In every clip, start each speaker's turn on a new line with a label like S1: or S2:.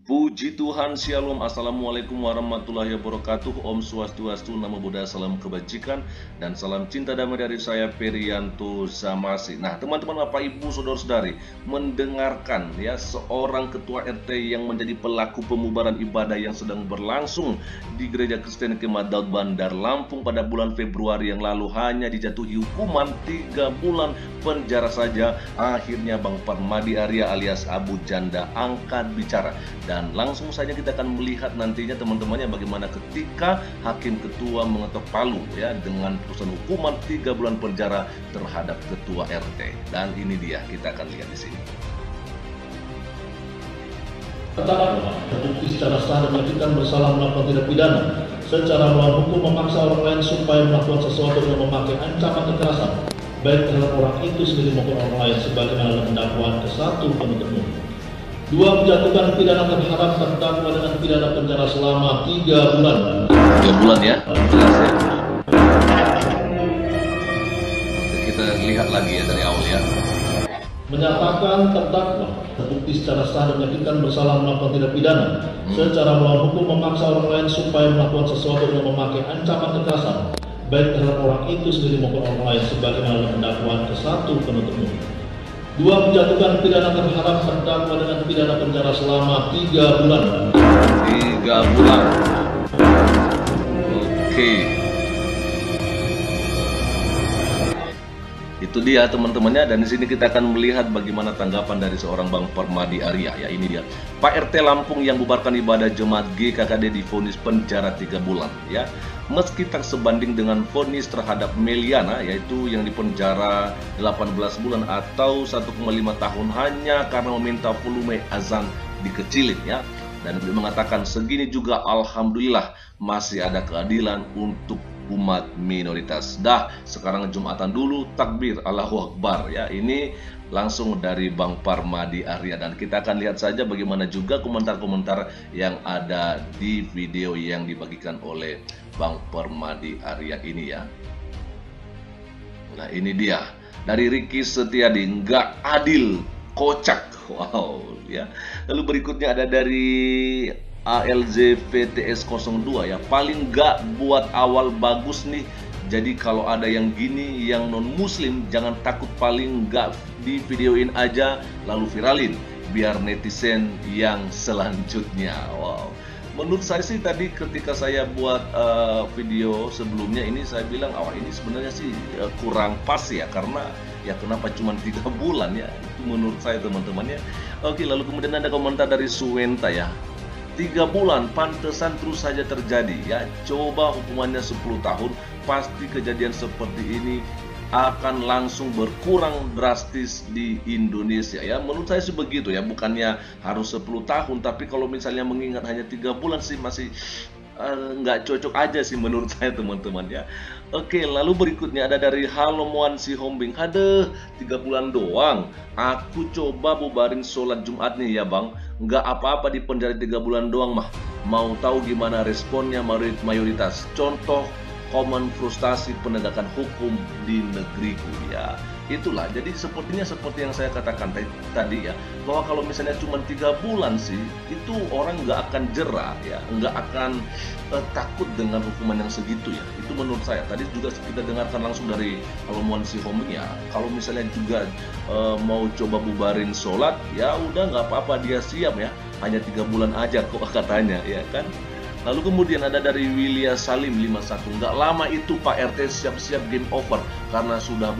S1: Puji Tuhan, Shalom, Assalamualaikum warahmatullahi wabarakatuh. Om Swastiastu, Namo Buddhaya, salam kebajikan dan salam cinta damai dari saya, Perianto Zamasi. Nah, teman-teman, Bapak Ibu, saudara-saudari, mendengarkan ya seorang ketua RT yang menjadi pelaku pembubaran ibadah yang sedang berlangsung di Gereja Kristen Kemah Daud Bandar Lampung pada bulan Februari yang lalu hanya dijatuhi hukuman 3 bulan penjara saja. Akhirnya Bang Parmadi Arya alias Abu Janda angkat bicara. Dan langsung saja kita akan melihat nantinya teman-temannya bagaimana ketika hakim ketua mengetok palu ya dengan putusan hukuman 3 bulan penjara terhadap ketua RT. Dan ini dia, kita akan lihat di sini.
S2: Terdakwa terbukti secara sah dan meyakinkan bersalah melakukan tindak pidana secara melawan hukum memaksa orang lain supaya melakukan sesuatu dengan memakai ancaman kekerasan baik terhadap orang itu sendiri maupun orang lain sebagaimana dalam dakwaan ke-1 penuntut umum. 2. Menjatuhkan pidana terhadap terdakwa dengan pidana penjara selama 3 bulan.
S1: 3 bulan ya, jelas ya. Kita lihat lagi ya dari awal ya.
S2: Menyatakan terdakwa terbukti secara sah dan meyakinkan bersalah melakukan tindak pidana secara melawan hukum memaksa orang lain supaya melakukan sesuatu dengan memakai ancaman kekerasan baik terhadap orang itu sendiri maupun orang lain sebagaimana dalam dakwaan ke-1 penuntut umum. 2. Menjatuhkan pidana terhadap terdakwa dengan pidana penjara selama 3 bulan.
S1: 3 bulan. Oke. Itu dia teman-temannya, dan di sini kita akan melihat bagaimana tanggapan dari seorang Bang Parmadi Arya ya. Ini dia. Pak RT Lampung yang bubarkan ibadah jemaat GKKD divonis penjara 3 bulan ya. Meski tak sebanding dengan vonis terhadap Meliana yaitu yang dipenjara 18 bulan atau 1,5 tahun hanya karena meminta volume azan dikecilin ya. Dan beliau mengatakan segini juga alhamdulillah masih ada keadilan untuk umat minoritas. Dah, sekarang Jumatan dulu, takbir, Allahu Akbar ya. Ini langsung dari Bang Parmadi Arya, dan kita akan lihat saja bagaimana juga komentar-komentar yang ada di video yang dibagikan oleh Bang Parmadi Arya ini ya. Nah, ini dia dari Ricky Setiadi, nggak adil, kocak. Wow ya. Lalu berikutnya ada dari ALZ VTS 02 ya, paling nggak buat awal bagus nih. Jadi kalau ada yang gini yang non muslim jangan takut, paling nggak di videoin aja lalu viralin biar netizen yang selanjutnya. Wow. Menurut saya sih tadi ketika saya buat video sebelumnya ini saya bilang ini sebenarnya sih kurang pas ya, karena ya kenapa cuma 3 bulan ya, itu menurut saya teman-teman ya. Oke, lalu kemudian ada komentar dari Suwenta ya, 3 bulan pantesan terus saja terjadi ya, coba hukumannya 10 tahun pasti kejadian seperti ini akan langsung berkurang drastis di Indonesia ya. Menurut saya sih begitu ya, bukannya harus 10 tahun, tapi kalau misalnya mengingat hanya 3 bulan sih masih nggak cocok aja sih menurut saya teman-teman ya. Oke, lalu berikutnya ada dari Halomuan Si Hombing. Aduh, 3 bulan doang aku coba bubarin sholat Jumat nih ya bang, nggak apa-apa di penjara 3 bulan doang mah. Mau tahu gimana responnya mayoritas? Contoh komen frustasi penegakan hukum di negeriku ya. Itulah, jadi sepertinya seperti yang saya katakan tadi ya, bahwa kalau misalnya cuma 3 bulan sih itu orang nggak akan jerah ya, nggak akan takut dengan hukuman yang segitu ya. Itu menurut saya. Tadi juga kita dengarkan langsung dari Halomuan Si Hombing ya, kalau misalnya juga mau coba bubarin sholat ya udah nggak apa-apa, dia siap ya, hanya 3 bulan aja kok katanya ya kan. Lalu kemudian ada dari Willia Salim 51, nggak lama itu Pak RT siap-siap game over karena sudah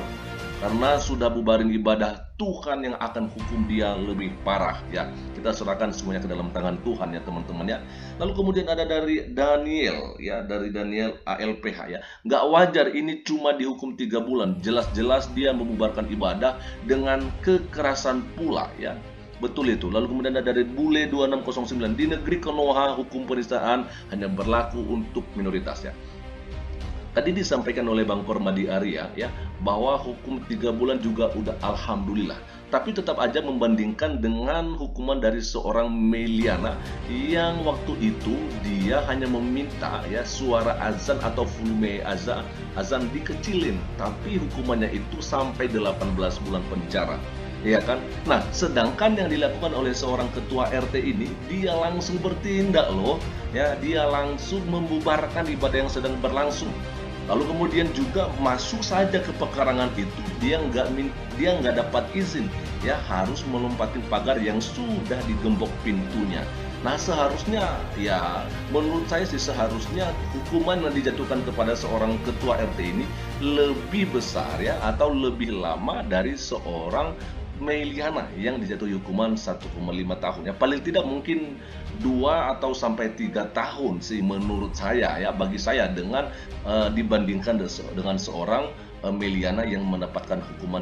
S1: bubarin ibadah, Tuhan yang akan hukum dia lebih parah ya. Kita serahkan semuanya ke dalam tangan Tuhan ya teman-teman ya. Lalu kemudian ada dari Daniel ya, dari Daniel ALPH ya, nggak wajar ini cuma dihukum 3 bulan, jelas-jelas dia membubarkan ibadah dengan kekerasan pula ya. Betul itu. Lalu kemudian ada dari Bule 2609, di negeri Konoha hukum penistaan hanya berlaku untuk minoritas ya. Tadi disampaikan oleh Bang Parmadi Arya ya, bahwa hukum 3 bulan juga udah alhamdulillah. Tapi tetap aja membandingkan dengan hukuman dari seorang Meliana yang waktu itu dia hanya meminta ya suara azan atau volume azan dikecilin, tapi hukumannya itu sampai 18 bulan penjara. ya kan? Nah, sedangkan yang dilakukan oleh seorang ketua RT ini, dia langsung bertindak loh, ya, dia langsung membubarkan ibadah yang sedang berlangsung. Lalu kemudian juga masuk saja ke pekarangan itu, dia nggak dapat izin, ya, harus melompatin pagar yang sudah digembok pintunya. Nah, seharusnya, ya, menurut saya sih seharusnya hukuman yang dijatuhkan kepada seorang ketua RT ini lebih besar, ya, atau lebih lama dari seorang Meliana yang dijatuhi hukuman 1,5 tahun, ya, paling tidak mungkin 2 atau sampai 3 tahun sih menurut saya, ya, bagi saya, dengan dibandingkan dengan seorang Meliana yang mendapatkan hukuman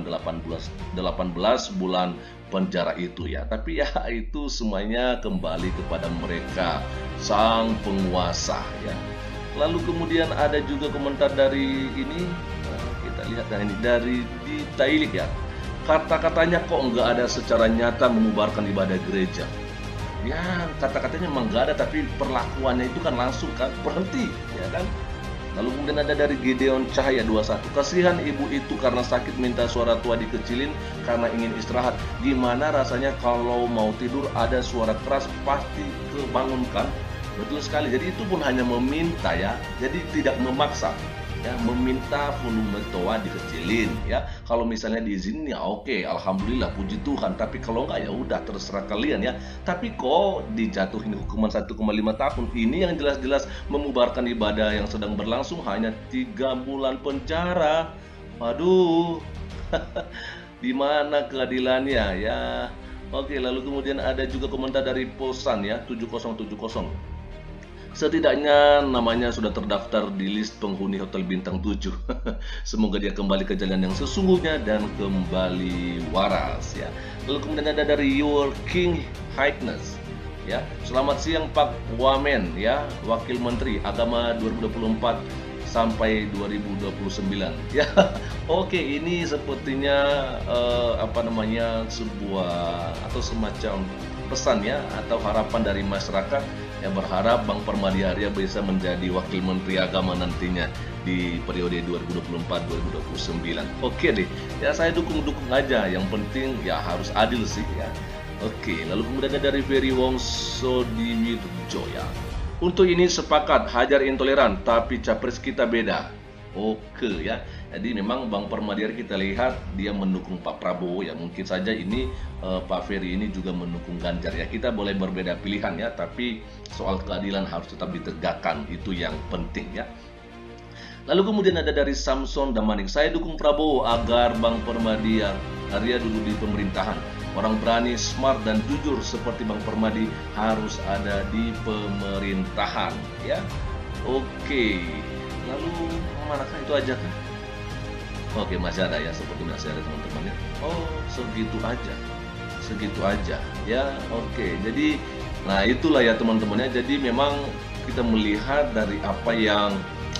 S1: 18 bulan penjara itu, ya. Tapi ya itu semuanya kembali kepada mereka sang penguasa, ya. Lalu kemudian ada juga komentar dari ini, kita lihat, nah ini dari di Thailand, ya. Kata-katanya kok nggak ada secara nyata membubarkan ibadah gereja. Ya, kata-katanya memang nggak ada, tapi perlakuannya itu kan langsung kan berhenti, ya kan. Lalu kemudian ada dari Gideon Cahaya 21, kasihan ibu itu karena sakit minta suara tua dikecilin karena ingin istirahat. Gimana rasanya kalau mau tidur ada suara keras pasti kebangunkan. Betul sekali, jadi itu pun hanya meminta, ya, jadi tidak memaksa, ya, meminta volume toa dikecilin, ya. Kalau misalnya diizinin, ya oke, alhamdulillah, puji Tuhan. Tapi kalau enggak, ya udah terserah kalian, ya. Tapi kok dijatuhin hukuman 1,5 tahun? Ini yang jelas-jelas membubarkan ibadah yang sedang berlangsung hanya 3 bulan penjara. Waduh. Di mana keadilannya, ya? Oke, lalu kemudian ada juga komentar dari Posan, ya, 7070. Setidaknya namanya sudah terdaftar di list penghuni Hotel Bintang 7. Semoga dia kembali ke jalan yang sesungguhnya dan kembali waras, ya. Lalu kemudian ada dari Your King Highness, ya. Selamat siang Pak Wamen, ya, Wakil Menteri Agama 2024 sampai 2029. Ya, oke, ini sepertinya sebuah atau semacam pesan, ya, atau harapan dari masyarakat yang berharap Bang Permadi Arya bisa menjadi Wakil Menteri Agama nantinya di periode 2024-2029. Oke deh, ya, saya dukung aja. Yang penting ya harus adil sih, ya. Oke, lalu kemudian ada dari Ferry Wongso Diwirjo, ya. Untuk ini sepakat, hajar intoleran, tapi capres kita beda. Oke, ya. Jadi memang Bang Permadi Arya kita lihat dia mendukung Pak Prabowo, ya. Mungkin saja ini Pak Ferry ini juga mendukung Ganjar, ya. Kita boleh berbeda pilihan, ya, tapi soal keadilan harus tetap ditegakkan, itu yang penting, ya. Lalu kemudian ada dari Samson Damanik, saya dukung Prabowo agar Bang Permadi Arya duduk di pemerintahan. Orang berani, smart, dan jujur seperti Bang Permadi harus ada di pemerintahan, ya. Oke, lalu manakah itu aja kan? Oke, masih ada, ya, seperti masih ada teman-teman, ya. Oh, segitu aja, ya. Oke, jadi nah itulah, ya, teman-teman, ya. Jadi memang kita melihat dari apa yang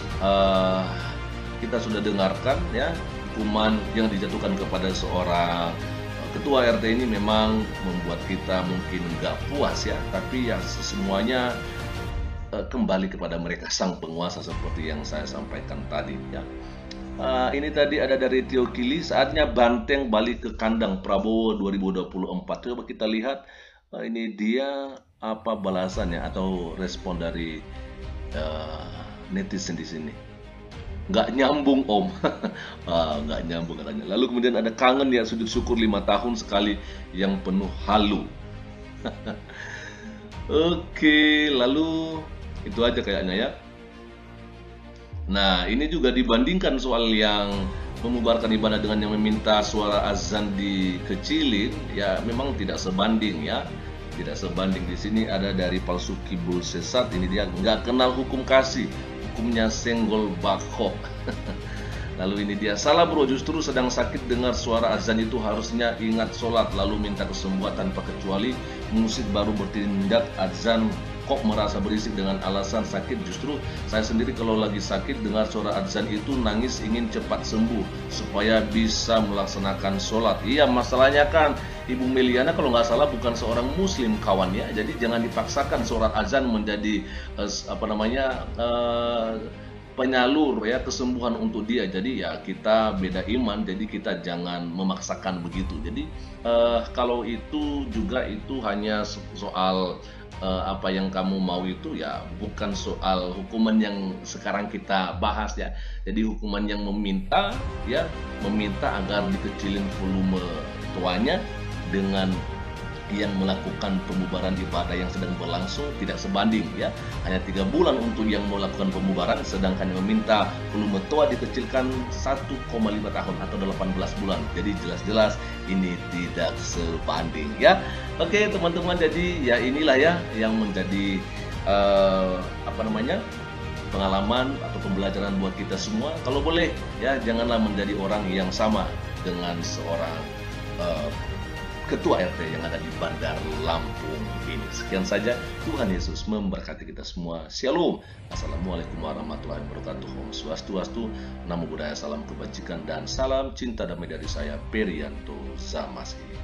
S1: kita sudah dengarkan, ya, hukuman yang dijatuhkan kepada seorang ketua RT ini memang membuat kita mungkin nggak puas, ya, tapi ya semuanya kembali kepada mereka sang penguasa seperti yang saya sampaikan tadi, ya. Ini tadi ada dari Tio Kili, saatnya banteng balik ke kandang Prabowo 2024. Coba kita lihat ini dia apa balasannya atau respon dari netizen di sini. Nggak nyambung Om. Nggak nyambung katanya. Lalu kemudian ada kangen, ya, sujud syukur 5 tahun sekali yang penuh halu. Oke, lalu itu aja kayaknya, ya. Nah, ini juga dibandingkan soal yang membubarkan ibadah dengan yang meminta suara azan dikecilin, ya, memang tidak sebanding, ya. Tidak sebanding. Di sini ada dari Palsuki Bulsesat, ini dia nggak kenal hukum kasih, hukumnya senggol bakok. Lalu ini dia, salah bro, justru sedang sakit dengar suara azan itu harusnya ingat sholat lalu minta kesembuhan tanpa kecuali musik baru bertindak azan kok merasa berisik dengan alasan sakit. Justru saya sendiri kalau lagi sakit dengar suara azan itu nangis ingin cepat sembuh supaya bisa melaksanakan sholat. Iya, masalahnya kan Ibu Meliana kalau nggak salah bukan seorang muslim kawan, ya. Jadi jangan dipaksakan suara azan menjadi penyalur ya kesembuhan untuk dia. Jadi ya kita beda iman, jadi kita jangan memaksakan begitu. Jadi kalau itu juga itu hanya soal apa yang kamu mau itu ya bukan soal hukuman yang sekarang kita bahas ya. Jadi hukuman yang meminta agar dikecilin volume tuanya dengan yang melakukan pembubaran ibadah yang sedang berlangsung tidak sebanding ya. Hanya 3 bulan untuk yang melakukan pembubaran, sedangkan yang meminta volume toa dikecilkan 1,5 tahun atau 18 bulan. Jadi jelas-jelas ini tidak sebanding ya. Oke teman-teman, jadi ya inilah ya yang menjadi pengalaman atau pembelajaran buat kita semua. Kalau boleh ya janganlah menjadi orang yang sama dengan seorang Ketua RT yang ada di Bandar Lampung ini. Sekian saja, Tuhan Yesus memberkati kita semua. Shalom. Assalamualaikum warahmatullahi wabarakatuh. Om Swastiastu, Namo Buddhaya, salam kebajikan dan salam cinta damai dari saya, Perianto Zamasi.